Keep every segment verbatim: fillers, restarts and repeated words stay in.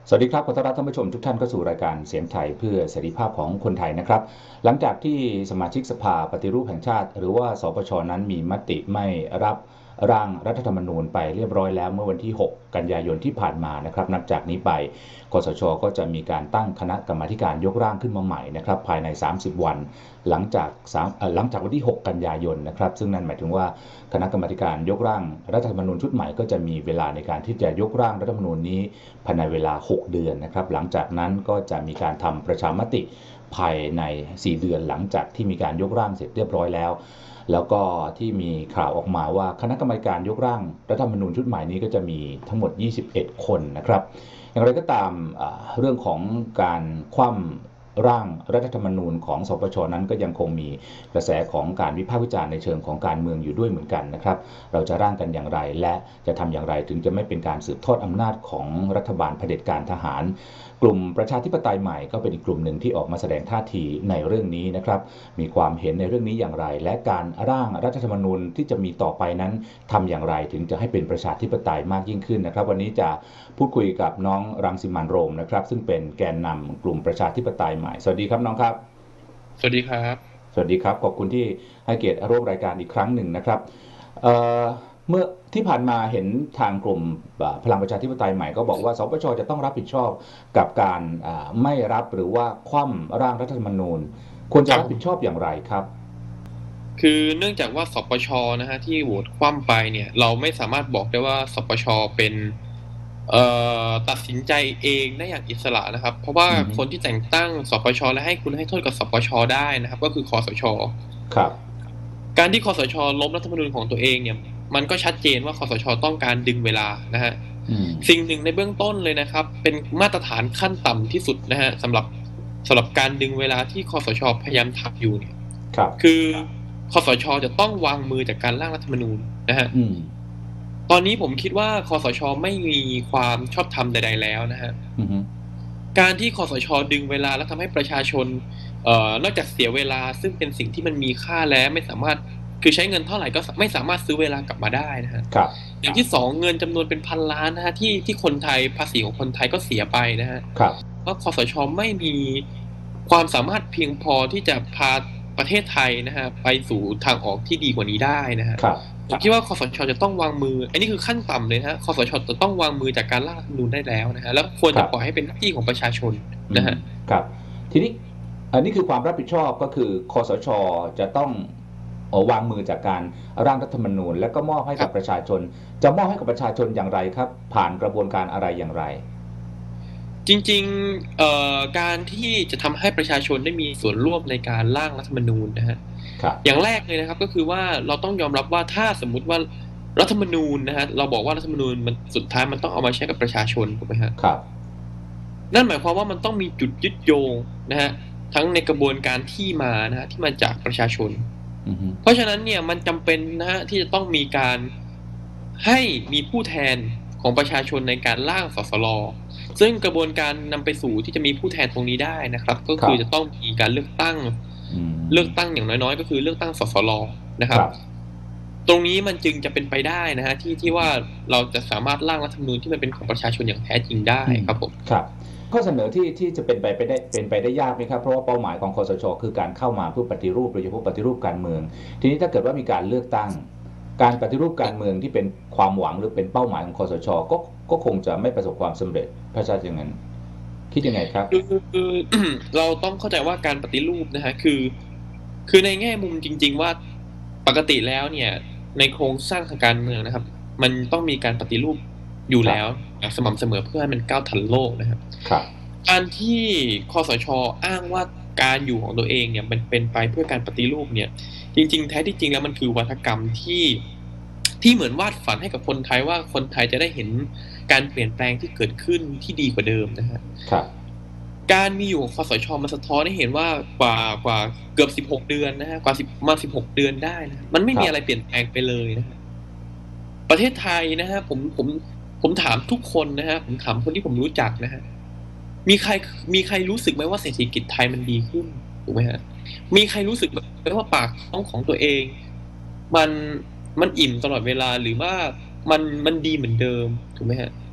สวัสดีครับขอต้อนรับท่านผู้ชมทุกท่านเข้าสู่รายการเสียงไทยเพื่อเสรีภาพของคนไทยนะครับหลังจากที่สมาชิกสภาปฏิรูปแห่งชาติหรือว่าสปชนั้นมีมติไม่รับร่างรัฐธรรมนูญไปเรียบร้อยแล้วเมื่อวันที่หกกันยายนที่ผ่านมานะครับนับจากนี้ไปคสช.ก็จะมีการตั้งคณะกรรมาการยกร่างขึ้นมาใหม่นะครับภายในสามสิบวันหลังจากหลังจากวันที่หกกันยายนนะครับซึ่งนั่นหมายถึงว่าคณะกรรมาการยกร่างรัฐธรรมนูญชุดใหม่ก็จะมีเวลาในการที่จะยกร่างรัฐธรรมนูญนี้ภายในเวลาหกเดือนนะครับหลังจากนั้นก็จะมีการทำประชามติภายในสี่เดือนหลังจากที่มีการยกร่างเสร็จเรียบร้อยแล้วแล้วก็ที่มีข่าวออกมาว่าคณะกรรมการยกร่างรัฐธรรมนูญชุดใหม่นี้ก็จะมีทั้งหมดยี่สิบเอ็ดคนนะครับอย่างไรก็ตามเรื่องของการคว่ำร่างรัฐธรรมนูญของสปช.นั้นก็ยังคงมีกระแสของการวิพากษ์วิจารณ์ในเชิงของการเมืองอยู่ด้วยเหมือนกันนะครับเราจะร่างกันอย่างไรและจะทำอย่างไรถึงจะไม่เป็นการสืบทอดอำนาจของรัฐบาลเผด็จการทหารกลุ่มประชาธิปไตยใหม่ก็เป็นอีกกลุ่มหนึ่งที่ออกมาแสดงท่าทีในเรื่องนี้นะครับมีความเห็นในเรื่องนี้อย่างไรและการร่างรัฐธรรมนูญที่จะมีต่อไปนั้นทำอย่างไรถึงจะให้เป็นประชาธิปไตยมากยิ่งขึ้นนะครับวันนี้จะพูดคุยกับน้องรังสิมันต์โรมนะครับซึ่งเป็นแกนนำกลุ่มประชาธิปไตยใหม่สวัสดีครับน้องครับสวัสดีครับสวัสดีครับขอบคุณที่ให้เกียรติร่วมรายการอีกครั้งหนึ่งนะครับเมื่อที่ผ่านมาเห็นทางกลุ่มพลังประชาธิปไตยใหม่ก็บอกว่าสปช.จะต้องรับผิดชอบกับการไม่รับหรือว่าคว่ำร่างรัฐธรรมนูญควรจะรับผิดชอบอย่างไรครับคือเนื่องจากว่าสปช.นะฮะที่โหวตคว่ำไปเนี่ยเราไม่สามารถบอกได้ว่าสปช.เป็นตัดสินใจเองได้อย่างอิสระนะครับเพราะว่าคนที่แต่งตั้งสปช.และให้คุณให้โทษกับสปช.ได้นะครับก็คือคสช. ครับการที่คสช.ล้มรัฐธรรมนูญของตัวเองเนี่ยมันก็ชัดเจนว่าคสช.ต้องการดึงเวลานะฮะสิ่งหนึ่งในเบื้องต้นเลยนะครับเป็นมาตรฐานขั้นต่ำที่สุดนะฮะสำหรับสำหรับการดึงเวลาที่คสช.พยายามทำอยู่เนี่ยคือคสช.จะต้องวางมือจากการร่างรัฐธรรมนูญนะฮะตอนนี้ผมคิดว่าคสช.ไม่มีความชอบธรรมใดๆแล้วนะฮะการที่คสช.ดึงเวลาแล้วทำให้ประชาชนเอ่อนอกจากเสียเวลาซึ่งเป็นสิ่งที่มันมีค่าแล้วไม่สามารถคือใช้เงินเท่าไหร่ก็ไม่สามารถซื้อเวลากลับมาได้นะฮะอย่างที่สองเงินจำนวนเป็นพันล้านนะฮะที่ที่คนไทยภาษีของคนไทยก็เสียไปนะฮะเพราะคสช.ไม่มีความสามารถเพียงพอที่จะพาประเทศไทยนะฮะไปสู่ทางออกที่ดีกว่านี้ได้นะฮะผมคิดว่าคสช.จะต้องวางมืออันนี้คือขั้นต่ำเลยนะฮะคสช.จะต้องวางมือจากการร่างรัฐธรรมนูญได้แล้วนะฮะแล้วควรจะปล่อยให้เป็นหน้าที่ของประชาชนนะฮะครับทีนี้อันนี้คือความรับผิดชอบก็คือคสช.จะต้องวางมือจากการร่างรัฐธรรมนูญและก็มอบให้กับประชาชนจะมอบให้กับประชาชนอย่างไรครับผ่านกระบวนการอะไรอย่างไรจริงๆการที่จะทำให้ประชาชนได้มีส่วนร่วมในการร่างรัฐธรรมนูญนะฮะอย่างแรกเลยนะครับก็คือว่าเราต้องยอมรับว่าถ้าสมมุติว่ารัฐธรรมนูญนะฮะเราบอกว่ารัฐธรรมนูญมันสุดท้ายมันต้องเอามาใช้กับประชาชนถูกไหมฮะครับนั่นหมายความว่ามันต้องมีจุดยึดโยงนะฮะทั้งในกระบวนการที่มานะฮะที่มาจากประชาชนเพราะฉะนั้นเนี่ยมันจำเป็นนะฮะที่จะต้องมีการให้มีผู้แทนของประชาชนในการร่างสสรซึ่งกระบวนการนำไปสู่ที่จะมีผู้แทนตรงนี้ได้นะครับก็คือจะต้องมีการเลือกตั้งเลือกตั้งอย่างน้อยๆก็คือเลือกตั้งสสรนะครับตรงนี้มันจึงจะเป็นไปได้นะฮะที่ที่ว่าเราจะสามารถร่างรัฐธรรมนูญที่มันเป็นของประชาชนอย่างแท้จริงได้ครับผมครับข้อเสนอที่ที่จะเป็นไปไปได้เป็นไปได้ยากไหมครับเพราะว่าเป้าหมายของคสช.คือการเข้ามาเพื่อปฏิรูปโดยเฉพาะปฏิรูปการเมืองทีนี้ถ้าเกิดว่ามีการเลือกตั้งการปฏิรูปการเมืองที่เป็นความหวังหรือเป็นเป้าหมายของคสช.ก็ก็คงจะไม่ประสบความสำเร็จพระเจ้าอย่างนั้นคิดยังไงครับคือเราต้องเข้าใจว่าการปฏิรูปนะฮะคือคือในแง่มุมจริงๆว่าปกติแล้วเนี่ยในโครงสร้างทางการเมืองนะครับมันต้องมีการปฏิรูปอยู่แล้วสม่ำเสมอเพื่อให้มันก้าวทันโลกนะครับการที่คสช.อ้างว่าการอยู่ของตัวเองเนี่ยมันเป็นไปเพื่อการปฏิรูปเนี่ยจริงๆแท้ที่จริงแล้วมันคือวัฒกรรมที่ที่เหมือนวาดฝันให้กับคนไทยว่าคนไทยจะได้เห็นการเปลี่ยนแปลงที่เกิดขึ้นที่ดีกว่าเดิมนะฮะการมีอยู่ของคสช.มันสะท้อนให้เห็นว่ากว่ากว่าเกือบสิบหกเดือนนะฮะกว่าสิบมาสิบหกเดือนได้นะมันไม่มีอะไรเปลี่ยนแปลงไปเลยนะฮะประเทศไทยนะฮะผมผมผมถามทุกคนนะฮะผมถามคนที่ผมรู้จักนะฮะมีใครมีใครรู้สึกไหมว่าเศรษฐกิจไทยมันดีขึ้นถูกไหมฮะมีใครรู้สึกไหมว่าปากท้องของตัวเองมันมันอิ่มตลอดเวลาหรือว่ามันมันดีเหมือนเดิมถูกไหมฮะ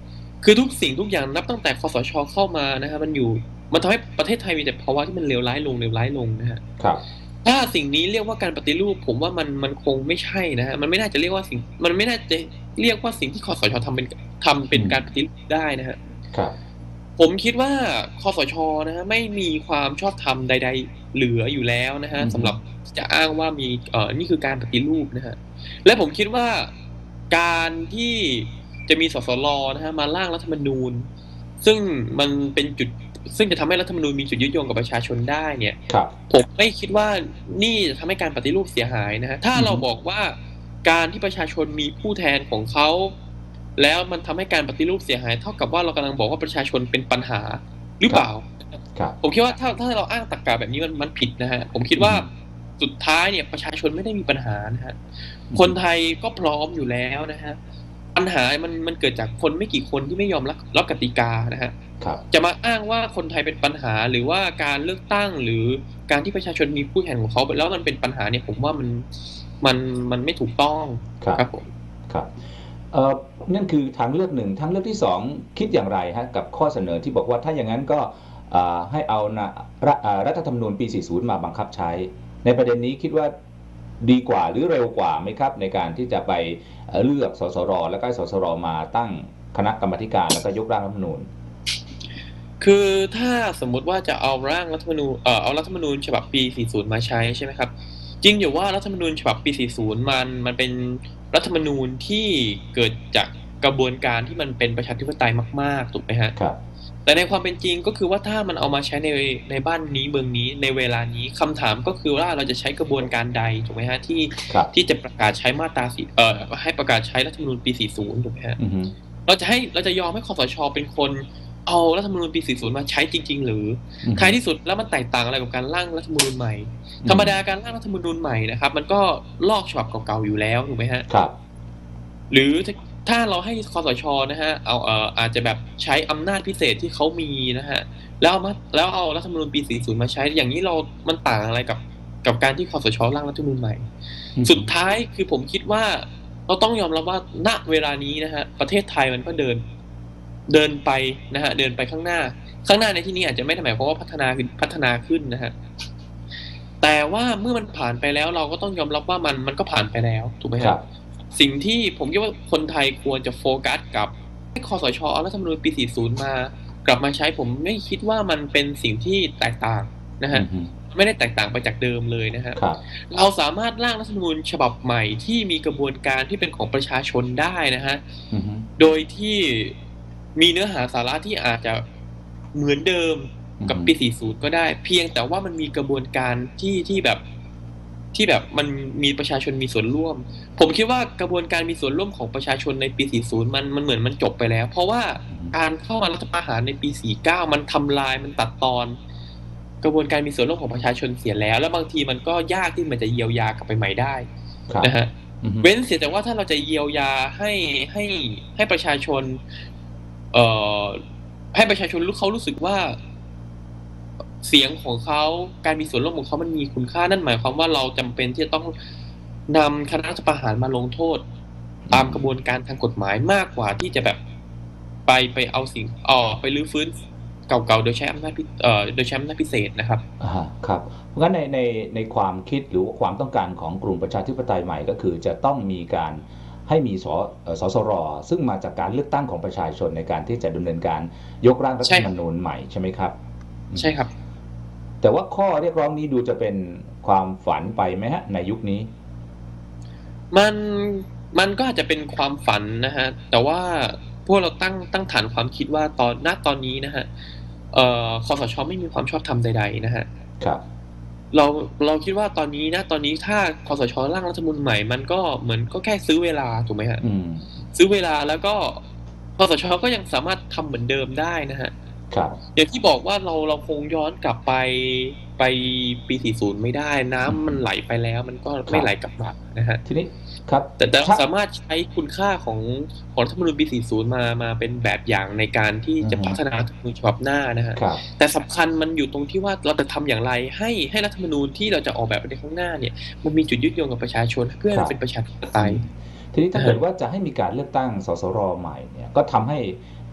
คือทุกสิ่งทุกอย่างนับตั้งแต่คสช.เข้ามานะฮะมันอยู่มันทำให้ประเทศไทยมีแต่ภาวะที่มันเลวร้ายลงเลวร้ายลงนะฮะครับถ้าสิ่งนี้เรียกว่าการปฏิรูปผมว่ามันมันคงไม่ใช่นะฮะมันไม่น่าจะเรียกว่าสิ่งมันไม่น่าจะเรียกว่าสิ่งที่คสช.ทำเป็นทำเป็นการปฏิรูปได้นะฮะครับผมคิดว่าคสช.นะฮะไม่มีความชอบธรรมใดๆเหลืออยู่แล้วนะฮะสำหรับจะอ้างว่ามีเอ่อนี่คือการปฏิรูปนะฮะและผมคิดว่าการที่จะมีสสรนะฮะมาร่างรัฐธรรมนูญซึ่งมันเป็นจุดซึ่งจะทำให้รัฐธรรมนูญมีจุดยึดโยงกับประชาชนได้เนี่ยผมไม่คิดว่านี่จะทำให้การปฏิรูปเสียหายนะฮะถ้าเราบอกว่าการที่ประชาชนมีผู้แทนของเขาแล้วมันทำให้การปฏิรูปเสียหายเท่ากับว่าเรากำลังบอกว่าประชาชนเป็นปัญหาหรือเปล่าผมคิดว่าถ้าถ้าเราอ้างตรรกะแบบนี้มันมันผิดนะฮะผมคิดว่าสุดท้ายเนี่ยประชาชนไม่ได้มีปัญหานะฮะคนไทยก็พร้อมอยู่แล้วนะฮะปัญหามันมันเกิดจากคนไม่กี่คนที่ไม่ยอมรับรับกติกานะฮะจะมาอ้างว่าคนไทยเป็นปัญหาหรือว่าการเลือกตั้งหรือการที่ประชาชนมีผู้แทนของเขาแล้วมันเป็นปัญหาเนี่ยผมว่ามันมันมันไม่ถูกต้องครับผมครับเอ่อนั่นคือทางเลือกหนึ่งทางเลือกที่สองคิดอย่างไรฮะกับข้อเสนอที่บอกว่าถ้าอย่างนั้นก็ให้เอานะรัฐธรรมนูญปีสี่สิบมาบังคับใช้ในประเด็นนี้คิดว่าดีกว่าหรือเร็วกว่าไหมครับในการที่จะไปเลือกสสรแล้วก็สสรมาตั้งคณะกรรมการแล้วก็ยกร่างรัฐธรรมนูญคือถ้าสมมุติว่าจะเอาร่างรัฐธรรมนูญเอ่อเอารัฐธรรมนูญฉบับปีสี่สิบมาใช้ใช่ไหมครับจริงอยู่ว่ารัฐธรรมนูญฉบับปีสี่สิบมันมันเป็นรัฐธรรมนูญที่เกิดจากกระบวนการที่มันเป็นประชาธิปไตยมากๆถูกไหมฮะครับแต่ในความเป็นจริงก็คือว่าถ้ามันเอามาใช้ในในบ้านนี้เมืองนี้ในเวลานี้คำถามก็คือว่าเราจะใช้กระบวนการใดถูกไหมฮะที่ที่จะประกาศใช้มาตราสี่เอ่อให้ประกาศใช้รัฐธรรมนูญปีสี่สิบถูกไหมฮะเราจะให้เราจะยอมให้คสช.เป็นคนเอารัฐธรรมนูญปีสี่สิบมาใช้จริงๆหรือท้ายที่สุดแล้วมันแตกต่างอะไรกับการร่างรัฐธรรมนูญใหม่ธรรมดาการร่างรัฐธรรมนูญใหม่นะครับมันก็ลอกฉบับเก่าๆอยู่แล้วถูกไหมฮะครับหรือถ้าเราให้คสช.นะฮะเอาเอ่ออาจจะแบบใช้อำนาจพิเศษที่เขามีนะฮะแล้วเอามาแล้วเอารัฐธรรมนูญปีสี่สิบมาใช้อย่างนี้เรามันต่างอะไรกับกับการที่คสช.ร่างรัฐธรรมนูญใหม่สุดท้ายคือผมคิดว่าเราต้องยอมรับว่าณเวลานี้นะฮะประเทศไทยมันก็เดินเดินไปนะฮะเดินไปข้างหน้าข้างหน้าในที่นี้อาจจะไม่ได้หมายความว่าพัฒนาขึ้นพัฒนาขึ้นนะฮะแต่ว่าเมื่อมันผ่านไปแล้วเราก็ต้องยอมรับว่ามันมันก็ผ่านไปแล้วถูกไหมครับสิ่งที่ผมคิดว่าคนไทยควรจะโฟกัสกับให้คสช.เอารัฐธรรมนูญปีสี่สิบมากลับมาใช้ผมไม่คิดว่ามันเป็นสิ่งที่แตกต่างนะฮะไม่ได้แตกต่างไปจากเดิมเลยนะฮะเราสามารถร่างรัฐธรรมนูญฉบับใหม่ที่มีกระบวนการที่เป็นของประชาชนได้นะฮะโดยที่มีเนื้อหาสาระที่อาจจะเหมือนเดิมกับปีสี่สิบก็ได้เพียงแต่ว่ามันมีกระบวนการที่ที่แบบที่แบบมันมีประชาชนมีส่วนร่วมผมคิดว่ากระบวนการมีส่วนร่วมของประชาชนในปีสี่สิบมันมันเหมือนมันจบไปแล้วเพราะว่าการเข้ามารัฐประหารในปีสี่สิบเก้ามันทำลายมันตัดตอนกระบวนการมีส่วนร่วมของประชาชนเสียแล้วแล้วบางทีมันก็ยากที่มันจะเยียวยากลับไปใหม่ได้นะฮะเว้นเสียแต่ว่าถ้าเราจะเยียวยาให้ให้ให้ประชาชนเอ่อให้ประชาชนรู้เขารู้สึกว่าเสียงของเขาการมีส่วนร่วมของเขามันมีคุณค่านั่นหมายความว่าเราจำเป็นที่จะต้องนำคณะรัฐประหารมาลงโทษตามกระบวนการทางกฎหมายมากกว่าที่จะแบบไปไปเอาสิ่งอ๋อไปรื้อฟื้นเก่าๆโดยใช้อำนาจเอ่อโดยใช้อำนาจพิเศษนะครับอ่าครับเพราะงั้นในในในความคิดหรือความต้องการของกลุ่มประชาธิปไตยใหม่ก็คือจะต้องมีการให้มีสสสรซึ่งมาจากการเลือกตั้งของประชาชนในการที่จะดำเนินการยกร่างรัฐธรรมนูญใหม่ใช่ไหมครับใช่ครับแต่ว่าข้อเรียกร้องนี้ดูจะเป็นความฝันไปไหมฮะในยุคนี้มันมันก็อาจจะเป็นความฝันนะฮะแต่ว่าพวกเราตั้งตั้งฐานความคิดว่าตอนณตอนนี้นะฮะเอ่อคสช.ไม่มีความชอบธรรมใดๆนะฮะครับเราเราคิดว่าตอนนี้นะตอนนี้ถ้าคสช.ร่างรัฐธรรมนูญใหม่มันก็เหมือนก็แค่ซื้อเวลาถูกไหมฮะซื้อเวลาแล้วก็คสช.ก็ยังสามารถทำเหมือนเดิมได้นะฮะอย่างที่บอกว่าเราเราคงย้อนกลับไปไปปีสี่สิบไม่ได้น้ำมันไหลไปแล้วมันก็ไม่ไหลกลับมานะฮะทีนี้ครับแต่แต่เราสามารถใช้คุณค่าของของรัฐธรรมนูญปีสี่สิบมามาเป็นแบบอย่างในการที่จะพัฒนารัฐธรรมนูญฉบับหน้านะฮะแต่สำคัญมันอยู่ตรงที่ว่าเราจะทำอย่างไรให้ให้รัฐธรรมนูญที่เราจะออกแบบในข้างหน้าเนี่ยมันมีจุดยึดโยงกับประชาชนเพื่อให้เป็นประชาธิปไตยทีนี้ถ้าเกิดว่าจะให้มีการเลือกตั้งสสรใหม่เนี่ยก็ทำให้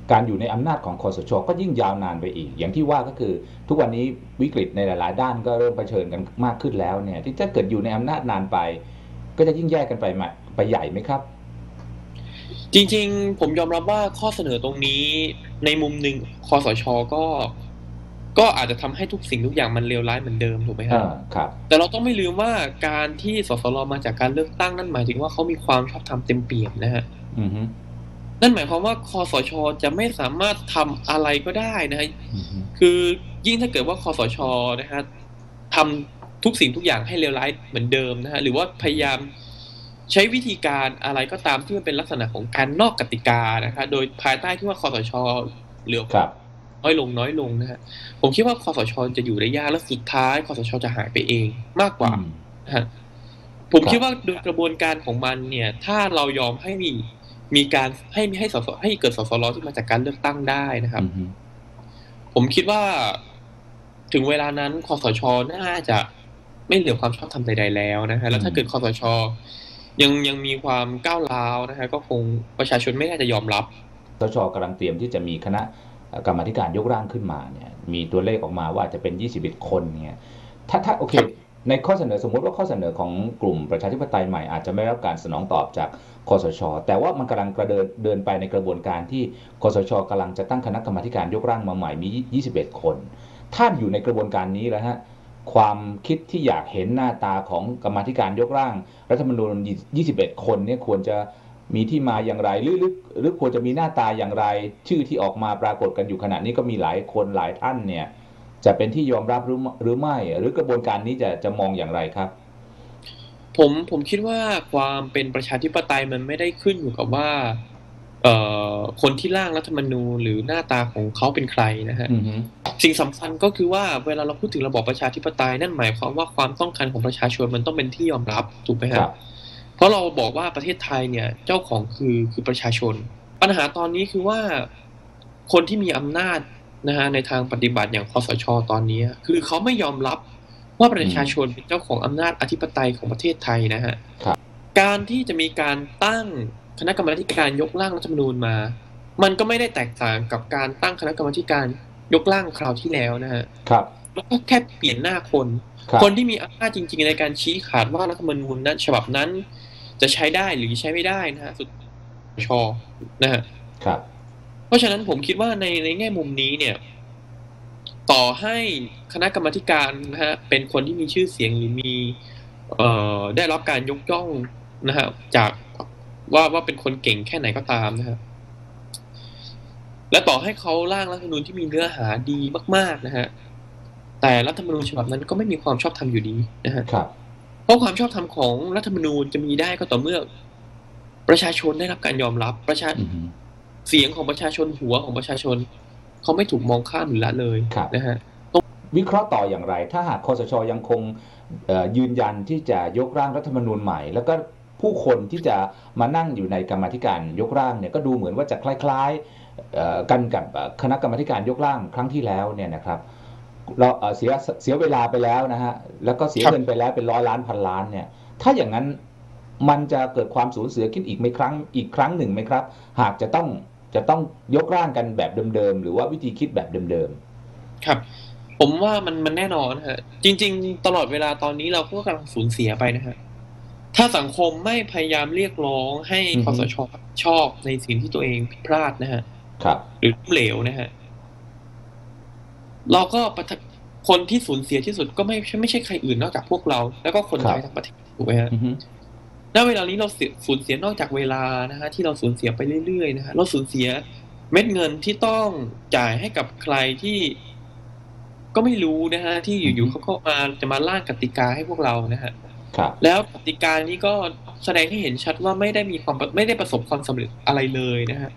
การอยู่ในอำนาจของคสช.ก็ยิ่งยาวนานไปอีกอย่างที่ว่าก็คือทุกวันนี้วิกฤตในหลายๆด้านก็เริ่มเผชิญกันมากขึ้นแล้วเนี่ยที่ถ้าเกิดอยู่ในอำนาจนานไปก็จะยิ่งแยกกันไปไปใหญ่ไหมครับจริงๆผมยอมรับว่าข้อเสนอตรงนี้ในมุมหนึ่งคสช.ก็ก็อาจจะทำให้ทุกสิ่งทุกอย่างมันเลวร้ายเหมือนเดิมถูกไหมครับครับแต่เราต้องไม่ลืมว่าการที่สสรมาจากการเลือกตั้งนั่นหมายถึงว่าเขามีความชอบธรรมเต็มเปี่ยมนะฮะนั่นหมายความว่าคสช.จะไม่สามารถทำอะไรก็ได้นะฮะคือยิ่งถ้าเกิดว่าคสช.นะฮะทำทุกสิ่งทุกอย่างให้เลวร้ายเหมือนเดิมนะฮะหรือว่าพยายามใช้วิธีการอะไรก็ตามที่มันเป็นลักษณะของการนอกกติกานะคะโดยภายใต้ที่ว่าคสช.เหลือน้อยลงน้อยลงนะฮะผมคิดว่าคสช.จะอยู่ได้ยากและสุดท้ายคสช.จะหายไปเองมากกว่านะฮะผมคิดว่าโดยกระบวนการของมันเนี่ยถ้าเรายอมให้มีมีการให้ให้สสให้เกิดสสรที่มาจากการเลือกตั้งได้นะครับผมคิดว่าถึงเวลานั้นคสช.น่าจะไม่เหลือความชอบธรรมใดๆแล้วนะฮะแล้วถ้าเกิดคสช.ยังยังมีความก้าวร้าวนะฮะก็คงประชาชนไม่น่าจะยอมรับคสช.กำลังเตรียมที่จะมีคณะกรรมาธิการยกร่างขึ้นมาเนี่ยมีตัวเลขออกมาว่าจะเป็นยี่สิบเอ็ดคนเนี่ยถ้าถ้าโอเคในข้อเสนอสมมติว่าข้อเสนอของกลุ่มประชาธิปไตยใหม่อาจจะไม่ได้รับการสนองตอบจากคสช.แต่ว่ามันกำลังกระเดินเดินไปในกระบวนการที่คสช.กำลังจะตั้งคณะกรรมาธิการยกร่างมาใหม่มียี่สิบเอ็ดคนถ้าอยู่ในกระบวนการนี้แล้วฮะความคิดที่อยากเห็นหน้าตาของกรรมาธิการยกร่างรัฐธรรมนูญยี่สิบเอ็ดคนเนี่ยควรจะมีที่มาอย่างไรหรือหรือควรจะมีหน้าตาอย่างไรชื่อที่ออกมาปรากฏกันอยู่ขณะนี้ก็มีหลายคนหลายท่านเนี่ยจะเป็นที่ยอมรับหรือหรือไม่หรือกระบวนการนี้จะจะมองอย่างไรครับผมผมคิดว่าความเป็นประชาธิปไตยมันไม่ได้ขึ้นอยู่กับว่าเอ่อคนที่ร่างรัฐธรรมนูญหรือหน้าตาของเขาเป็นใครนะฮะ mm-hmm. สิ่งสำคัญก็คือว่าเวลาเราพูดถึงระบอบประชาธิปไตยนั่นหมายความว่าความต้องการของประชาชนมันต้องเป็นที่ยอมรับถูกไหมครับเพราะเราบอกว่าประเทศไทยเนี่ยเจ้าของคือคือประชาชนปัญหาตอนนี้คือว่าคนที่มีอำนาจนะฮะในทางปฏิบัติอย่างคสช.ตอนนี้คือเขาไม่ยอมรับว่าประชาชนเป็นเจ้าของอำนาจอธิปไตยของประเทศไทยนะฮะการที่จะมีการตั้งคณะกรรมาธิการยกร่างรัฐธรรมนูญมามันก็ไม่ได้แตกต่างกับการตั้งคณะกรรมาธิการยกร่างคราวที่แล้วนะฮะแล้วก็แค่เปลี่ยนหน้าคนคนที่มีอำนาจจริงๆในการชี้ขาดว่ารัฐธรรมนูญนั้นฉบับนั้นจะใช้ได้หรือใช้ไม่ได้นะฮะสุดชอนะฮะเพราะฉะนั้นผมคิดว่าในในแง่มุมนี้เนี่ยต่อให้คณะกรรมาธิการนะฮะเป็นคนที่มีชื่อเสียงหรือมีเอ่อได้รับการยกย่องนะฮะจากว่าว่าเป็นคนเก่งแค่ไหนก็ตามนะฮะและต่อให้เขาร่างรัฐธรรมนูญที่มีเนื้อหาดีมากๆนะฮะแต่รัฐธรรมนูญฉบับนั้นก็ไม่มีความชอบธรรมอยู่ดีนะฮะเพราะความชอบธรรมของรัฐธรรมนูญจะมีได้ก็ต่อเมื่อประชาชนได้รับการยอมรับประชาเสียงของประชาชนหัวของประชาชนเขาไม่ถูกมองข้ามหรือละเลยนะฮะวิเคราะห์ต่ออย่างไรถ้าหากคสช.ยังคงยืนยันที่จะยกร่างรัฐธรรมนูญใหม่แล้วก็ผู้คนที่จะมานั่งอยู่ในกรรมาธิการยกร่างเนี่ยก็ดูเหมือนว่าจะคล้ายๆกันกับคณะกรรมาธิการยกร่างครั้งที่แล้วเนี่ยนะครับเราเสียเสียเวลาไปแล้วนะฮะแล้วก็เสียเงินไปแล้วเป็นร้อยล้านพันล้านเนี่ยถ้าอย่างนั้นมันจะเกิดความสูญเสียขึ้นอีกไหมครั้งอีกครั้งหนึ่งไหมครับหากจะต้องจะต้องยกร่างกันแบบเดิมๆหรือว่าวิธีคิดแบบเดิมๆครับผมว่ามันมันแน่นอนฮะจริงๆตลอดเวลาตอนนี้เราก็กำลังสูญเสียไปนะฮะถ้าสังคมไม่พยายามเรียกร้องให้คสช.ชอบในสิ่งที่ตัวเองผิดพลาดนะฮะหรือเหลวนะฮะเราก็คนที่สูญเสียที่สุดก็ไม่ไม่ใช่ใครอื่นนอกจากพวกเราแล้วก็คนไทยทั้งประเทศถูกไหมฮะณเวลานี้เราสูญเสียนอกจากเวลานะฮะที่เราสูญเสียไปเรื่อยๆนะฮะเราสูญเสียเม็ดเงินที่ต้องจ่ายให้กับใครที่ก็ไม่รู้นะฮะที่อยู่ๆเขาก็มาจะมาล่างกติกาให้พวกเรานะฮะแล้วกติกานี้ก็แสดงให้เห็นชัดว่าไม่ได้มีความไม่ได้ประสบความสำเร็จอะไรเลยนะฮะ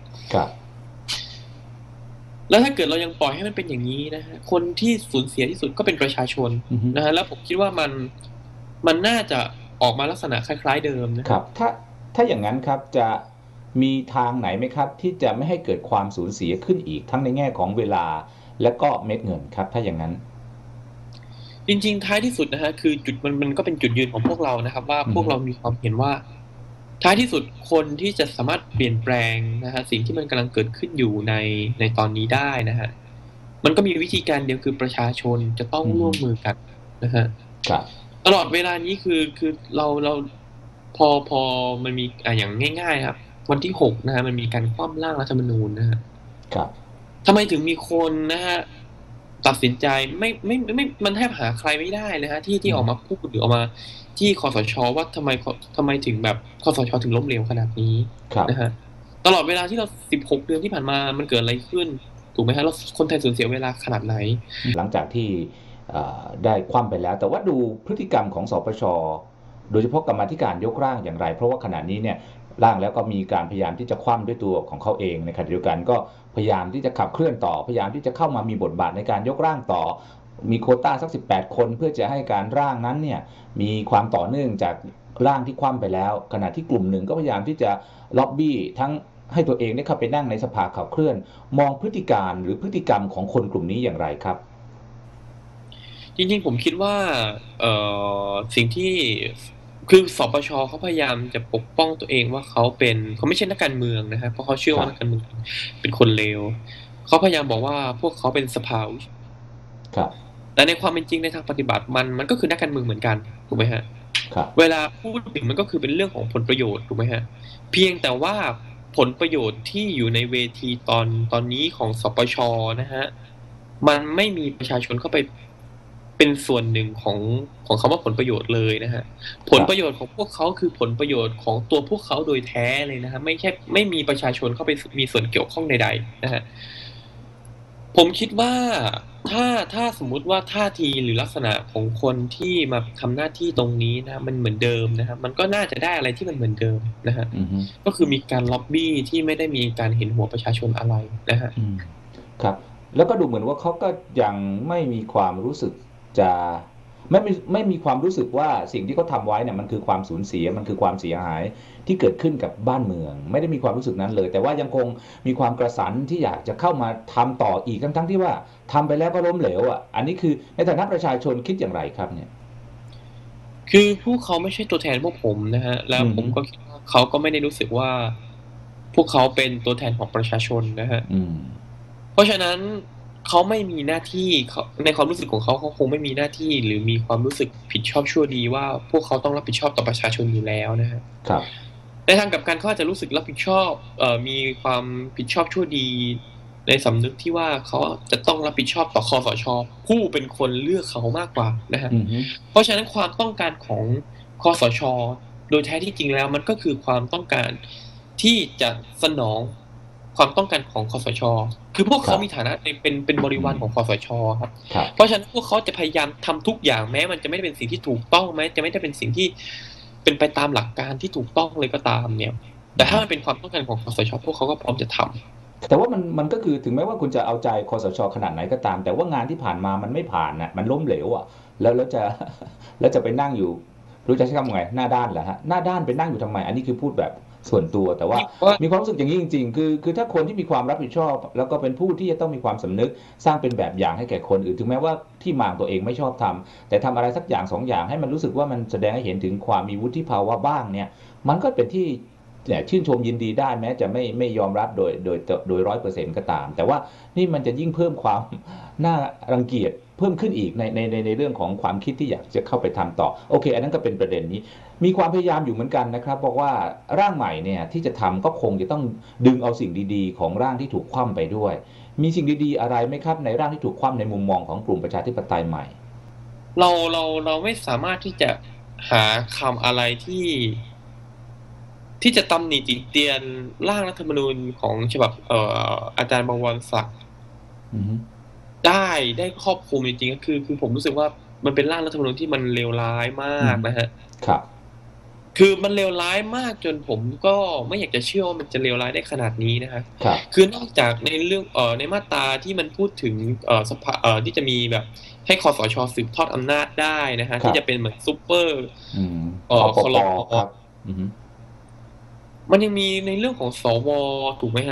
แล้วถ้าเกิดเรายังปล่อยให้มันเป็นอย่างนี้นะฮะคนที่สูญเสียที่สุดก็เป็นประชาชนนะฮะแล้วผมคิดว่ามันมันน่าจะออกมาลักษณะคล้ายๆเดิมนะครับถ้าถ้าอย่างนั้นครับจะมีทางไหนไหมครับที่จะไม่ให้เกิดความสูญเสียขึ้นอีกทั้งในแง่ของเวลาและก็เม็ดเงินครับถ้าอย่างนั้นจริงๆท้ายที่สุดนะฮะคือจุดมันมันก็เป็นจุดยืนของพวกเรานะครับว่าพวกเรามีความเห็นว่าท้ายที่สุดคนที่จะสามารถเปลี่ยนแปลงนะฮะสิ่งที่มันกำลังเกิดขึ้นอยู่ในในตอนนี้ได้นะฮะมันก็มีวิธีการเดียวคือประชาชนจะต้องร่วมมือกันนะฮะตลอดเวลานี้คือคือเราเราพอพอมันมีอ่ะอย่างง่ายๆครับวันที่หกนะฮะมันมีการคว่ำร่างรัฐธรรมนูญนะฮะทำไมถึงมีคนนะฮะตัดสินใจไม่ไม่ไม่มันแทบหาใครไม่ได้นะฮะที่ที่ออกมาพูดหรือออกมาที่คสช.ว่าทำไมทำไมถึงแบบคสช.ถึงล้มเหลวขนาดนี้นะฮะตลอดเวลาที่เราสิบหกเดือนที่ผ่านมามันเกิดอะไรขึ้นถูกไหมฮะเราคนไทยสูญเสียเวลาขนาดไหนหลังจากที่ได้คว่ำไปแล้วแต่ว่าดูพฤติกรรมของสปช.โดยเฉพาะกรรมาธิการยกร่างอย่างไรเพราะว่าขณะนี้เนี่ยร่างแล้วก็มีการพยายามที่จะคว่ำด้วยตัวของเขาเองในขณะเดียวกันก็พยายามที่จะขับเคลื่อนต่อพยายามที่จะเข้ามามีบทบาทในการยกร่างต่อมีโควต้าสักสิบแปดคนเพื่อจะให้การร่างนั้นเนี่ยมีความต่อเนื่องจากร่างที่คว่ำไปแล้วขณะที่กลุ่มหนึ่งก็พยายามที่จะล็อบบี้ทั้งให้ตัวเองได้เข้าไปนั่งในสภาขับเคลื่อนมองพฤติการหรือพฤติกรรมของคนกลุ่มนี้อย่างไรครับจริงๆผมคิดว่าเอ่อสิ่งที่คือสปช.เขาพยายามจะปกป้องตัวเองว่าเขาเป็นเขาไม่ใช่นักการเมืองนะครับเพราะเขาเชื่อว่านักการเมืองเป็นคนเลวเขาพยายามบอกว่าพวกเขาเป็นสภาครับแต่ในความเป็นจริงในทางปฏิบัติมันมันก็คือนักการเมืองเหมือนกันถูกไหมฮะครับเวลาพูดถึงมันก็คือเป็นเรื่องของผลประโยชน์ถูกไหมฮะเพียงแต่ว่าผลประโยชน์ที่อยู่ในเวทีตอนตอนนี้ของสปช.นะฮะมันไม่มีประชาชนเข้าไปเป็นส่วนหนึ่งของของคำว่าผลประโยชน์เลยนะฮะผลประโยชน์ของพวกเขาคือผลประโยชน์ของตัวพวกเขาโดยแท้เลยนะฮะไม่ใช่ไม่มีประชาชนเข้าไปมีส่วนเกี่ยวข้องใดๆนะฮะผมคิดว่าถ้าถ้าสมมุติว่าท่าทีหรือลักษณะของคนที่มาทำหน้าที่ตรงนี้นะมันเหมือนเดิมนะครับมันก็น่าจะได้อะไรที่มันเหมือนเดิมนะฮะก็คือมีการล็อบบี้ที่ไม่ได้มีการเห็นหัวประชาชนอะไรนะฮะครับแล้วก็ดูเหมือนว่าเขาก็ยังไม่มีความรู้สึกจะไม่มีไม่มีความรู้สึกว่าสิ่งที่เขาทำไว้เนี่ยมันคือความสูญเสียมันคือความเสียหายที่เกิดขึ้นกับบ้านเมืองไม่ได้มีความรู้สึกนั้นเลยแต่ว่ายังคงมีความกระสันที่อยากจะเข้ามาทำต่ออีกทั้งทั้งที่ว่าทำไปแล้วก็ล้มเหลวอ่ะอันนี้คือในฐานะประชาชนคิดอย่างไรครับเนี่ยคือพวกเขาไม่ใช่ตัวแทนพวกผมนะฮะแล้วผมก็คิดว่าเขาก็ไม่ได้รู้สึกว่าพวกเขาเป็นตัวแทนของประชาชนนะฮะเพราะฉะนั้นเขาไม่มีหน้าที่ในความรู้สึกของเขาเขาคงไม่มีหน้าที่หรือมีความรู้สึกผิดชอบชั่วดีว่าพวกเขาต้องรับผิดชอบต่อประชาชนอยู่แล้วนะฮะครับในทางกลับกันเขาอาจจะรู้สึกรับผิดชอบเอ่อมีความผิดชอบชั่วดีในสำนึกที่ว่าเขาจะต้องรับผิดชอบต่อคสช.ผู้เป็นคนเลือกเขามากกว่านะฮะเพราะฉะนั้นความต้องการของคสช.โดยแท้ที่จริงแล้วมันก็คือความต้องการที่จะสนองความต้องการของคสช.คือพวกเขามีฐานะเป็นเป็นบริวารของคสช.ครับเพราะฉะนั้นพวกเขาจะพยายามทำทุกอย่างแม้มันจะไม่ได้เป็นสิ่งที่ถูกต้องแม้จะไม่ได้เป็นสิ่งที่เป็นไปตามหลักการที่ถูกต้องเลยก็ตามเนี่ยแต่ถ้ามันเป็นความต้องการของคสช.พวกเขาก็พร้อมจะทำแต่ว่ามันมันก็คือถึงแม้ว่าคุณจะเอาใจคสช.ขนาดไหนก็ตามแต่ว่างานที่ผ่านมามันไม่ผ่านน่ะมันล้มเหลวอ่ะแล้วแล้วจะแล้วจะไปนั่งอยู่รู้จะใช้คำไงหน้าด้านเหรอฮะหน้าด้านไปนั่งอยู่ทำไมอันนี้คือพูดแบบส่วนตัวแต่ว่ามีความรู้สึกอย่างนี้จริงๆคือคือถ้าคนที่มีความรับผิดชอบแล้วก็เป็นผู้ที่จะต้องมีความสำนึกสร้างเป็นแบบอย่างให้แก่คนอื่นถึงแม้ว่าที่มาตัวเองไม่ชอบทำแต่ทำอะไรสักอย่างสองอย่างให้มันรู้สึกว่ามันแสดงให้เห็นถึงความมีวุฒิภาวะบ้างเนี่ยมันก็เป็นที่เนี่ยชื่นชมยินดีได้แม้จะไม่ไม่ยอมรับโดยโดยโดยร้อยเปอร์เซ็นต์ก็ตามแต่ว่านี่มันจะยิ่งเพิ่มความน่ารังเกียจเพิ่มขึ้นอีกในในในในเรื่องของความคิดที่อยากจะเข้าไปทำต่อโอเคอันนั้นก็เป็นประเด็นนี้มีความพยายามอยู่เหมือนกันนะครับบอกว่าร่างใหม่เนี่ยที่จะทำก็คงจะต้องดึงเอาสิ่งดีๆของร่างที่ถูกคว่ำไปด้วยมีสิ่งดีๆอะไรไหมครับในร่างที่ถูกคว่ำในมุมมองของกลุ่มประชาธิปไตยใหม่เราเราเราไม่สามารถที่จะหาคำอะไรที่ที่จะตำหนิติเตียนร่างรัฐธรรมนูญของฉบับเอ่ออาจารย์บวรศักดิ์ได้ได้ครอบคลุมจริงๆก็คือคือผมรู้สึกว่ามันเป็นร่างรัฐธรรมนูญที่มันเลวร้ายมากนะฮะครับคือมันเลวร้ายมากจนผมก็ไม่อยากจะเชื่อว่ามันจะเลวร้ายได้ขนาดนี้นะฮะครับคือนอกจากในเรื่องเอ่อในมาตราที่มันพูดถึงเอ่อสภาเอ่อที่จะมีแบบให้คสช.สืบทอดอำนาจได้นะฮะที่จะเป็นเหมือนซุปเปอร์เอ่อคลครับมันยังมีในเรื่องของสวถูกไหมฮะ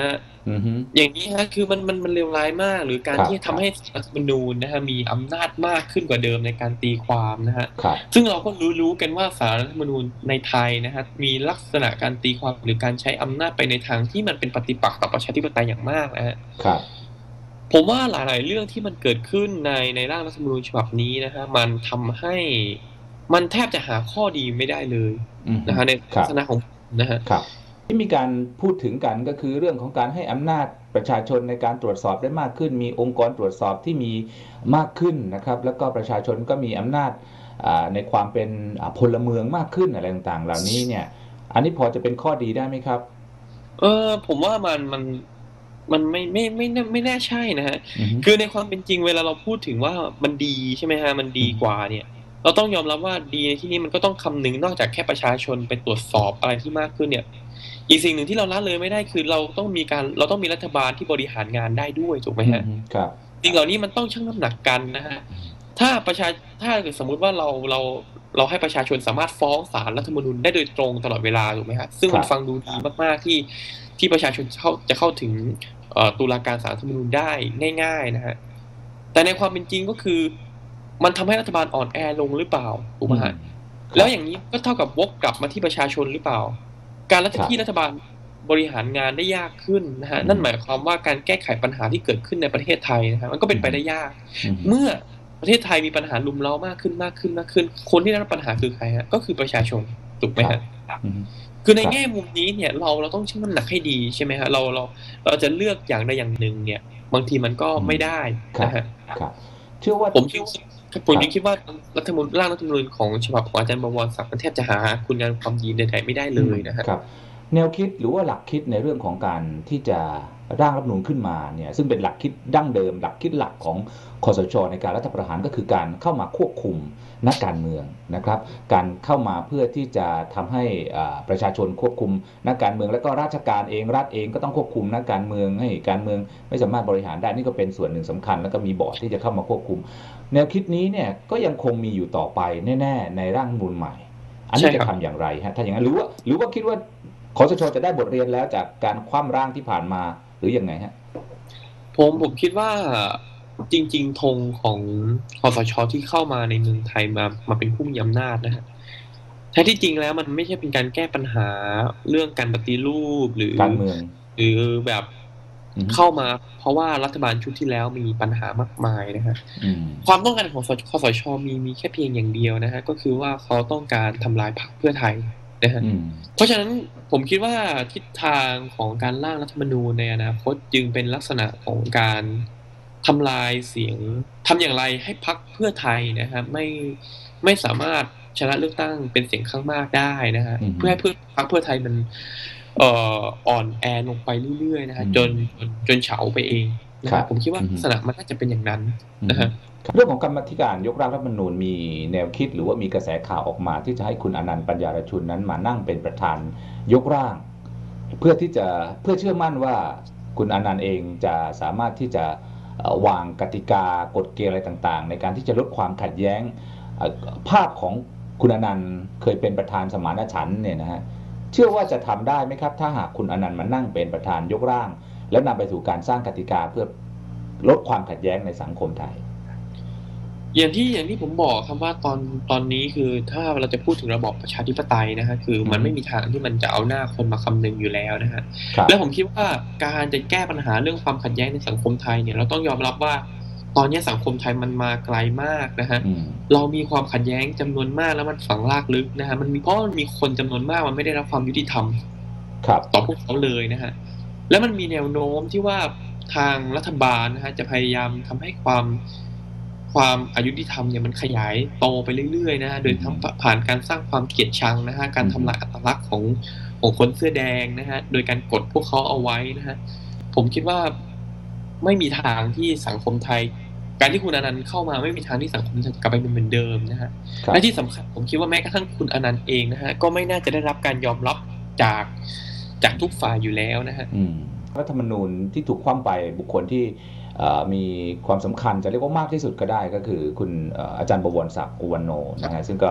อย่างนี้ฮะคือมันมันมันเลวร้ายมากหรือการที่ทำให้รัฐธรรมนูญนะฮะมีอำนาจมากขึ้นกว่าเดิมในการตีความนะฮะซึ่งเราก็รู้รู้กันว่าศาลรัฐธรรมนูญในไทยนะฮะมีลักษณะการตีความหรือการใช้อำนาจไปในทางที่มันเป็นปฏิปักษ์ต่อประชาธิปไตยอย่างมากนะฮะผมว่าหลายๆเรื่องที่มันเกิดขึ้นในในร่างรัฐธรรมนูญฉบับนี้นะฮะมันทำให้มันแทบจะหาข้อดีไม่ได้เลยนะฮะในลักษณะของนะฮะที่มีการพูดถึงกันก็คือเรื่องของการให้อำนาจประชาชนในการตรวจสอบได้มากขึ้นมีองค์กรตรวจสอบที่มีมากขึ้นนะครับแล้วก็ประชาชนก็มีอำนาจในความเป็นพลเมืองมากขึ้นอะไรต่างๆเหล่านี้เนี่ยอันนี้พอจะเป็นข้อดีได้ไหมครับเออผมว่ามันมันมันไม่ไม่ไม่ไม่แน่ใช่นะฮะคือในความเป็นจริงเวลาเราพูดถึงว่ามันดีใช่ไหมฮะมันดีกว่าเนี่ยเราต้องยอมรับว่าดีในที่นี้มันก็ต้องคำนึงนอกจากแค่ประชาชนไปตรวจสอบอะไรที่มากขึ้นเนี่ยอีกสิ่งหนึ่งที่เราละเลยไม่ได้คือเราต้องมีการเราต้องมีรัฐบาลที่บริหารงานได้ด้วยถูกไหมฮะครับสิ่งเหล่านี้มันต้องชั่งน้ำหนักกันนะฮะถ้าประชาถ้าเกิดสมมุติว่าเราเราเราให้ประชาชนสามารถฟ้องศาลรัฐธรรมนูญได้โดยตรงตลอดเวลาถูกไหมฮะซึ่งมันฟังดูดีมากๆที่ที่ประชาชนเข้าจะเข้าถึงตุลาการศาลรัฐธรรมนูญได้ง่ายๆนะฮะแต่ในความเป็นจริงก็คือมันทำให้รัฐบาลอ่อนแอลงหรือเปล่าถูกไหมฮะแล้วอย่างนี้ก็เท่ากับวกกลับมาที่ประชาชนหรือเปล่าการรัฐที่รัฐบาลบริหารงานได้ยากขึ้นนะฮะนั่นหมายความว่าการแก้ไขปัญหาที่เกิดขึ้นในประเทศไทยนะฮะมันก็เป็นไปได้ยากเมื่อประเทศไทยมีปัญหาลุมเล้ามากขึ้นมากขึ้นมากขึ้นคนที่ได้รับปัญหาคือใครฮะก็คือประชาชนถูกไหมฮะคือในแง่มุมนี้เนี่ยเราเราต้องชั่งน้ำหนักให้ดีใช่ไหมฮะเราเราเราจะเลือกอย่างใดอย่างหนึ่งเนี่ยบางทีมันก็ไม่ได้นะฮะเชื่อว่าผมคิดผมยังคิดว่ารัฐธรรมนูญร่างรัฐธรรมนูญของฉบับของอาจารย์บวรศักดิ์มันแทบจะหาคุณงามความดีใดๆไม่ได้เลยนะฮะแนวคิดหรือว่าหลักคิดในเรื่องของการที่จะร่างรัฐธรรมนูญขึ้นมาเนี่ยซึ่งเป็นหลักคิดดั้งเดิมหลักคิดหลักของคสช.ในการรัฐประหารก็คือการเข้ามาควบคุมนักการเมืองนะครับการเข้ามาเพื่อที่จะทำให้ประชาชนควบคุมนักการเมืองแล้วก็ราชการเองรัฐเองก็ต้องควบคุมนักการเมืองให้การเมืองไม่สามารถบริหารได้นี่ก็เป็นส่วนหนึ่งสำคัญแล้วก็มีบอร์ดที่จะเข้ามาควบคุมแนวคิดนี้เนี่ยก็ยังคงมีอยู่ต่อไปแน่ๆในร่างรัฐธรรมนูญใหม่อันนี้จะทำอย่างไรฮะถ้าอย่างนั้นหรือว่าหรือว่าคิดว่าคสช.จะได้บทเรียนแล้วจากการคว่ำร่างที่ผ่านมาหรือยังไงฮะผมผมคิดว่าจริงๆธงของคสช.ที่เข้ามาในเมืองไทยมามาเป็นผู้มีอำนาจนะฮะแท้ที่จริงแล้วมันไม่ใช่เป็นการแก้ปัญหาเรื่องการปฏิรูปหรือการเมืองหรือแบบเข้ามาเพราะว่ารัฐบาลชุดที่แล้วมีปัญหามากมายนะฮะความต้องการของคสช.มีมีแค่เพียงอย่างเดียวนะฮะก็คือว่าเขาต้องการทำลายพรรคเพื่อไทยนะฮะเพราะฉะนั้นผมคิดว่าทิศทางของการร่างรัฐธรรมนูญในอนาคตจึงเป็นลักษณะของการทำลายเสียงทำอย่างไรให้พรรคเพื่อไทยนะครับไม่ไม่สามารถชนะเลือกตั้งเป็นเสียงข้างมากได้นะฮะเพื่อให้เพื่อพรรคเพื่อไทยมันเอ่ออ่อนแอลงไปเรื่อยๆนะฮะจนจนจนเฉาไปเองนะครับผมคิดว่าลักษณะมันน่าจะเป็นอย่างนั้นนะฮะเรื่องของกรรมธิการยกร่างรัฐธรรมนูญมีแนวคิดหรือว่ามีกระแสข่าวออกมาที่จะให้คุณอนันต์ปัญญารชุนนั้นมานั่งเป็นประธานยกร่างเพื่อที่จะเพื่อเชื่อมั่นว่าคุณอนันต์เองจะสามารถที่จะวางกติกากฎเกณฑ์อะไรต่างๆในการที่จะลดความขัดแย้งภาพของคุณอนันต์เคยเป็นประธานสมานฉันท์เนี่ยนะฮะเชื่อว่าจะทำได้ไหมครับถ้าหากคุณอนันต์มานั่งเป็นประธานยกร่างแล้วนำไปสู่การสร้างกติกาเพื่อลดความขัดแย้งในสังคมไทยอย่างที่อย่างที่ผมบอกครับว่าตอนตอนนี้คือถ้าเราจะพูดถึงระบอบประชาธิปไตยนะฮะคือมันไม่มีทางที่มันจะเอาหน้าคนมาคำนึงอยู่แล้วนะฮะแล้วผมคิดว่าการจะแก้ปัญหาเรื่องความขัดแย้งในสังคมไทยเนี่ยเราต้องยอมรับว่าตอนนี้สังคมไทยมันมาไกลมากนะฮะเรามีความขัดแย้งจำนวนมากแล้วมันฝังรากลึกนะฮะมันมีเพราะมันมีคนจำนวนมากมันไม่ได้รับความยุติธรรมต่อพวกเขาเลยนะฮะแล้วมันมีแนวโน้มที่ว่าทางรัฐบาลนะฮะจะพยายามทำให้ความความอายุติธรรมเนี่ยมันขยายโตไปเรื่อยๆนะฮะโดยทั้งผ่านการสร้างความเกลียดชังนะฮะการทำลายอัตลักษณ์ของของคนเสื้อแดงนะฮะโดยการกดพวกเขาเอาไว้นะฮะผมคิดว่าไม่มีทางที่สังคมไทยการที่คุณอนันต์เข้ามาไม่มีทางที่สังคมจะกลับไปเป็นเหมือนเดิมนะฮะและที่สำคัญผมคิดว่าแม้กระทั่งคุณอนันต์เองนะฮะก็ไม่น่าจะได้รับการยอมรับจากจากทุกฝ่ายอยู่แล้วนะฮะรัฐธรรมนูญที่ถูกคว่ำไปบุคคลที่มีความสำคัญจะเรียกว่ามากที่สุดก็ได้ก็คือคุณอาจารย์บวรศักดิ์ อุวันโนนะฮะซึ่งก็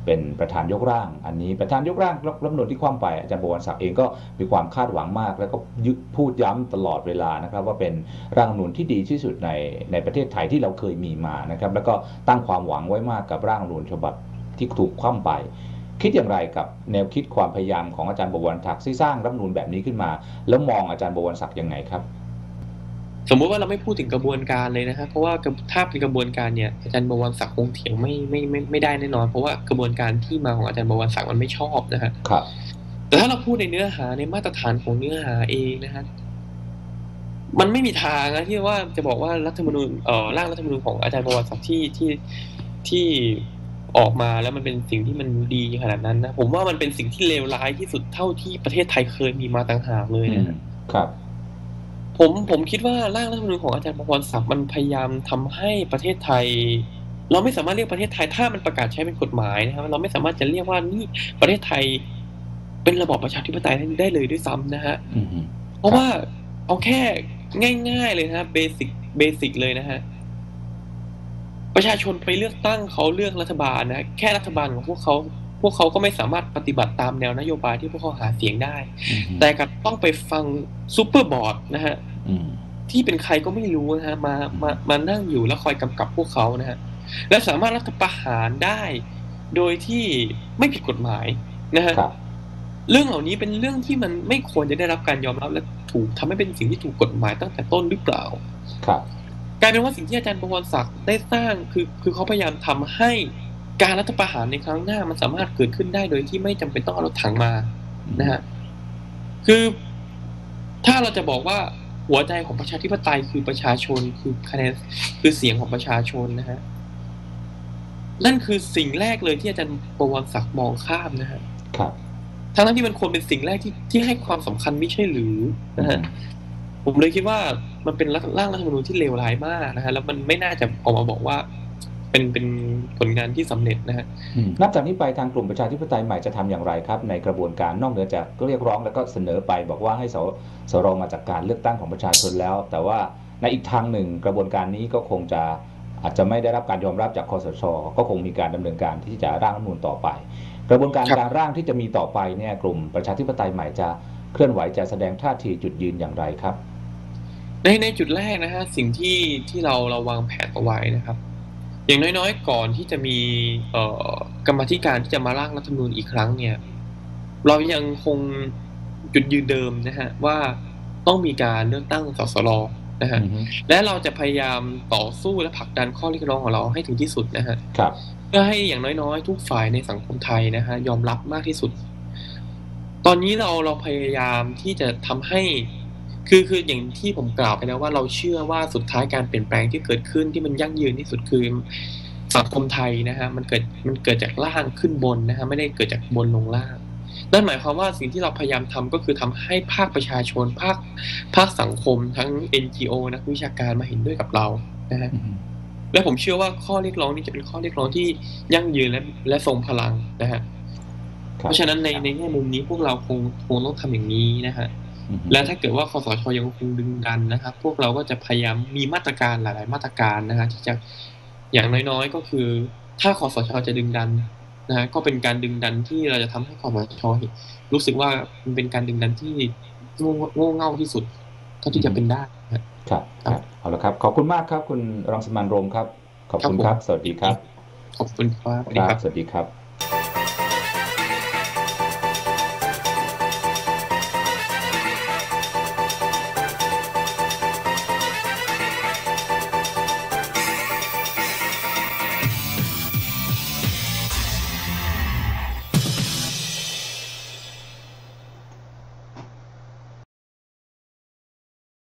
เป็นประธานยกร่างอันนี้ประธานยกร่างรัฐธรรมนูญที่คว่ำไปอาจารย์บวรศักดิ์เองก็มีความคาดหวังมากแล้วก็ยึดพูดย้ำตลอดเวลานะครับว่าเป็นร่างรัฐธรรมนูญที่ดีที่สุดในในประเทศไทยที่เราเคยมีมานะครับแล้วก็ตั้งความหวังไว้มากกับร่างรัฐธรรมนูญฉบับที่ถูกคว่ำไปคิดอย่างไรกับแนวคิดความพยายามของอาจารย์บวรศักดิ์ที่สร้างรัฐธรรมนูญแบบนี้ขึ้นมาแล้วมองอาจารย์บวรศักดิ์ยังไงครับสมมุติว่าเราไม่พูดถึงกระบวนการเลยนะครับเพราะว่าถ้าเป็นกระบวนการเนี่ยอาจารย์บวรศักดิ์คงเถียงไม่ไม่ไม่ไม่ได้แน่นอนเพราะว่ากระบวนการที่มาของอาจารย์บวรศักดิ์มันไม่ชอบนะฮะครับแต่ถ้าเราพูดในเนื้อหาในมาตรฐานของเนื้อหาเองนะฮะมันไม่มีทางนะที่ว่าจะบอกว่ารัฐธรรมนูญเอ่อร่างรัฐธรรมนูญของอาจารย์บวรศักดิ์ที่ที่ที่ออกมาแล้วมันเป็นสิ่งที่มันดีขนาดนั้นนะผมว่ามันเป็นสิ่งที่เลวร้ายที่สุดเท่าที่ประเทศไทยเคยมีมาต่างหากเลยนะครับผมผมคิดว่าร่างรัฐธรรมนูญของอาจารย์บวรศักดิ์มันพยายามทำให้ประเทศไทยเราไม่สามารถเรียกประเทศไทยถ้ามันประกาศใช้เป็นกฎหมายนะครับเราไม่สามารถจะเรียกว่านี่ประเทศไทยเป็นระบอบประชาธิปไตยได้เลยด้วยซ้ำนะฮะเพราะว่าเอาแค่ง่ายๆเลยนะเบสิกเบสิกเลยนะฮะประชาชนไปเลือกตั้งเขาเลือกรัฐบาลนะแค่รัฐบาลของพวกเขาพวกเขาก็ไม่สามารถปฏิบัติตามแนวนโยบายที่พวกเขาหาเสียงได้แต่กลับต้องไปฟังซูเปอร์บอร์ดนะฮะที่เป็นใครก็ไม่รู้นะฮะมามามานั่งอยู่แล้วคอยกำกับพวกเขานะฮะและสามารถรัฐประหารได้โดยที่ไม่ผิดกฎหมายนะฮะเรื่องเหล่านี้เป็นเรื่องที่มันไม่ควรจะได้รับการยอมรับและถูกทำให้เป็นสิ่งที่ถูกกฎหมายตั้งแต่ต้นหรือเปล่าครับกลายเป็นว่าสิ่งที่อาจารย์บวรศักดิ์ได้สร้างคือคือเขาพยายามทำให้การรัฐประหารในครั้งหน้ามันสามารถเกิดขึ้นได้โดยที่ไม่จำเป็นต้องเอารถถังมานะฮะคือถ้าเราจะบอกว่าหัวใจของประชาธิปไตยคือประชาชนคือคะแนนคือเสียงของประชาชนนะฮะนั่นคือสิ่งแรกเลยที่อาจารย์บวรศักดิ์มองข้ามนะฮะครับทั้งนั้นที่มันควรเป็นสิ่งแรกที่ที่ให้ความสำคัญไม่ใช่หรือนะฮะผมเลยคิดว่ามันเป็นร่างรัฐธรรมนูญที่เลวร้ายมากนะฮะแล้วมันไม่น่าจะออกมาบอกว่าเป็นเป็นผลงานที่สำเร็จนะฮะนับจากนี้ไปทางกลุ่มประชาธิปไตยใหม่จะทำอย่างไรครับในกระบวนการนอกเหนือจากก็เรียกร้องแล้วก็เสนอไปบอกว่าให้สสรมาจากการเลือกตั้งของประชาชนแล้วแต่ว่าในอีกทางหนึ่งกระบวนการนี้ก็คงจะอาจจะไม่ได้รับการยอมรับจากคสช.ก็คงมีการดำเนินการที่จะร่างรัฐธรรมนูญต่อไปกระบวนการการร่างที่จะมีต่อไปเนี่ยกลุ่มประชาธิปไตยใหม่จะเคลื่อนไหวจะแสดงท่าทีจุดยืนอย่างไรครับในในจุดแรกนะฮะสิ่งที่ที่เราเราวางแผนเอาไว้นะครับอย่างน้อยๆก่อนที่จะมีเอ่อกรรมาธิการที่จะมาร่างรัฐธรรมนูญอีกครั้งเนี่ยเรายังคงจุดยืนเดิมนะฮะว่าต้องมีการเลือกตั้งสสรนะฮะและเราจะพยายามต่อสู้และผลักดันข้อเรียกร้องของเราให้ถึงที่สุดนะฮะเพื่อให้อย่างน้อยๆทุกฝ่ายในสังคมไทยนะฮะยอมรับมากที่สุดตอนนี้เราเราพยายามที่จะทำให้คือคืออย่างที่ผมกล่าวไปแล้วว่าเราเชื่อว่าสุดท้ายการเปลี่ยนแปลงที่เกิดขึ้นที่มันยั่งยืนที่สุดคือสังคมไทยนะฮะมันเกิดมันเกิดจากล่างขึ้นบนนะฮะไม่ได้เกิดจากบนลงล่างนั่นหมายความว่าสิ่งที่เราพยายามทำก็คือทำให้ภาคประชาชนภาคภาคสังคมทั้ง เอ็น จี โอ นักวิชาการมาเห็นด้วยกับเรานะฮะและผมเชื่อว่าข้อเรียกร้องนี้จะเป็นข้อเรียกร้องที่ยั่งยืนและและทรงพลังนะฮะเพราะฉะนั้นในในแง่มุมนี้พวกเราคงคงต้องทำอย่างนี้นะฮะและถ้าเกิดว่าคสช.ยังคงดึงดันนะครับพวกเราก็จะพยายามมีมาตรการหลายๆมาตรการนะฮะที่จะอย่างน้อยๆก็คือถ้าคสช.จะดึงดันนะฮะก็เป็นการดึงดันที่เราจะทำให้คสช.รู้สึกว่ามันเป็นการดึงดันที่โง่โง่เง่าที่สุดเท่าที่จะเป็นได้ครับเอาละครับขอบคุณมากครับคุณรังสิมันต์ โรมครับขอบคุณครับสวัสดีครับขอบคุณครับสวัสดีครับ